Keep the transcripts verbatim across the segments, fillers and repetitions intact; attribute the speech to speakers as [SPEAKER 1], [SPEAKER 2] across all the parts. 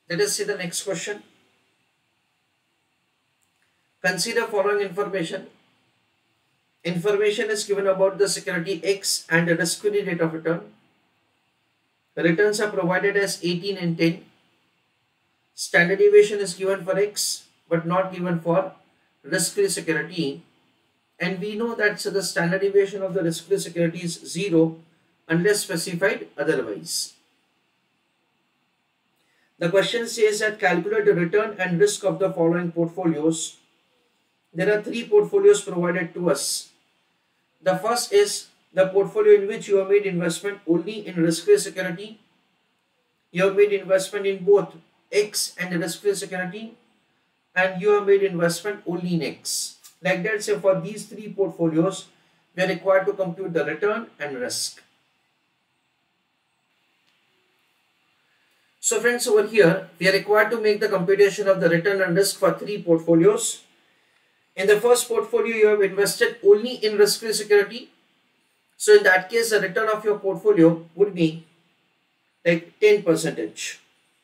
[SPEAKER 1] Let us see the next question. Consider following information. Information is given about the security X and the risk-free rate of return. The returns are provided as eighteen and ten. Standard deviation is given for X but not given for risk-free security. And we know that so the standard deviation of the risk-free security is zero unless specified otherwise. The question says that calculate the return and risk of the following portfolios. There are three portfolios provided to us. The first is the portfolio in which you have made investment only in risk-free security. You have made investment in both X and risk-free security, and you have made investment only in X. Like that, say for these three portfolios, we are required to compute the return and risk. So friends, over here, we are required to make the computation of the return and risk for three portfolios. In the first portfolio, you have invested only in risk-free security. So in that case, the return of your portfolio would be like ten percent.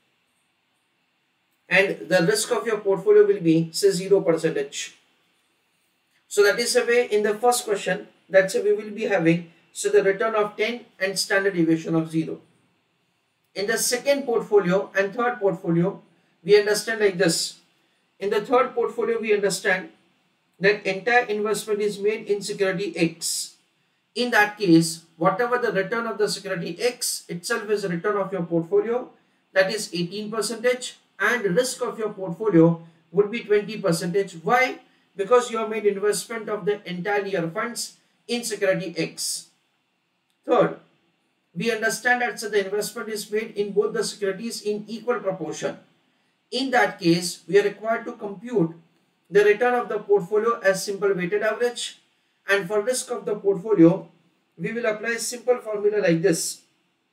[SPEAKER 1] And the risk of your portfolio will be say zero percent. So that is the way in the first question, that's why we will be having so the return of ten and standard deviation of zero. In the second portfolio and third portfolio, we understand like this. In the third portfolio, we understand that entire investment is made in security X. In that case, whatever the return of the security X itself is the return of your portfolio, that is eighteen percent, and risk of your portfolio would be twenty percent. Why? Because you have made investment of the entire year funds in security X. Third, we understand that so the investment is made in both the securities in equal proportion. In that case, we are required to compute the return of the portfolio as simple weighted average, and for risk of the portfolio, we will apply a simple formula like this.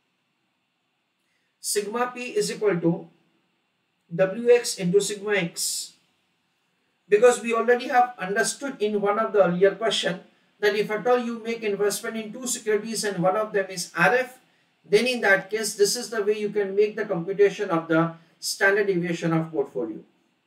[SPEAKER 1] Sigma P is equal to W X into sigma X. Because we already have understood in one of the earlier question that if at all you make investment in two securities and one of them is R F, then in that case, this is the way you can make the computation of the standard deviation of portfolio.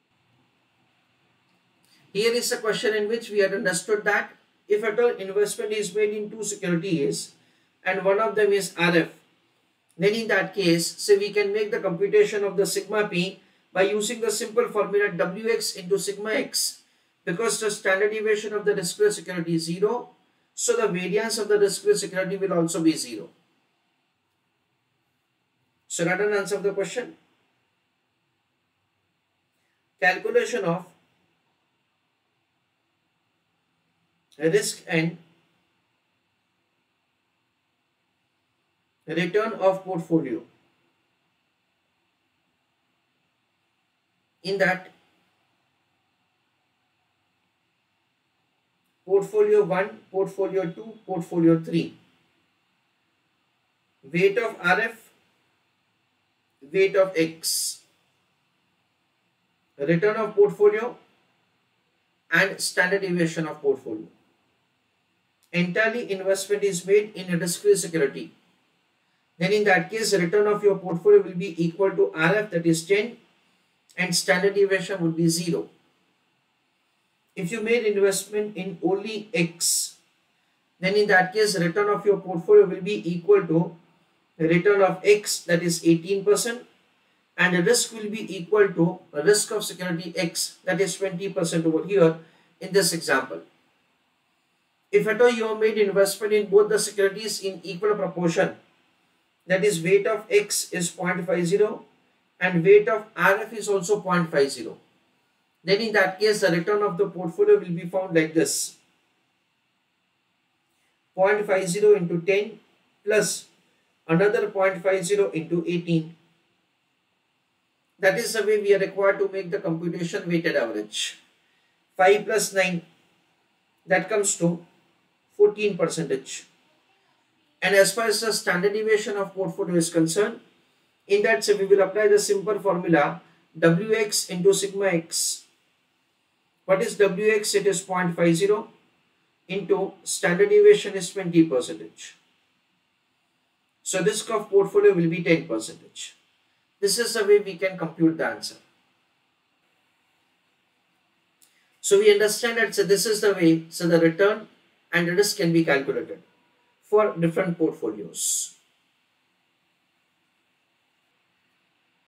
[SPEAKER 1] Here is a question in which we had understood that if at all investment is made in two securities and one of them is R F, then in that case, say we can make the computation of the sigma P by using the simple formula W X into sigma X, because the standard deviation of the risk-free security is zero, so the variance of the risk-free security will also be zero. So that an answer of the question. Calculation of risk and return of portfolio. In that, portfolio one, portfolio two, portfolio three, weight of R F, weight of X, return of portfolio and standard deviation of portfolio. Entirely investment is made in a risk-free security. Then in that case, the return of your portfolio will be equal to R F, that is ten, and standard deviation would be zero. If you made investment in only X, then in that case, the return of your portfolio will be equal to the return of X, that is eighteen percent, and the risk will be equal to the risk of security X, that is twenty percent over here in this example. If at all you have made investment in both the securities in equal proportion, that is weight of X is zero point five zero and weight of R F is also zero point five zero, then in that case the return of the portfolio will be found like this: zero point five zero into ten plus another zero point five zero into eighteen. That is the way we are required to make the computation weighted average. five plus nine, that comes to fourteen percent. And as far as the standard deviation of portfolio is concerned, in that way we will apply the simple formula W X into sigma X. What is W X? It is zero point five zero into standard deviation is twenty percent. So risk of portfolio will be ten percent. This is the way we can compute the answer. So we understand that so this is the way so the return and the risk can be calculated for different portfolios.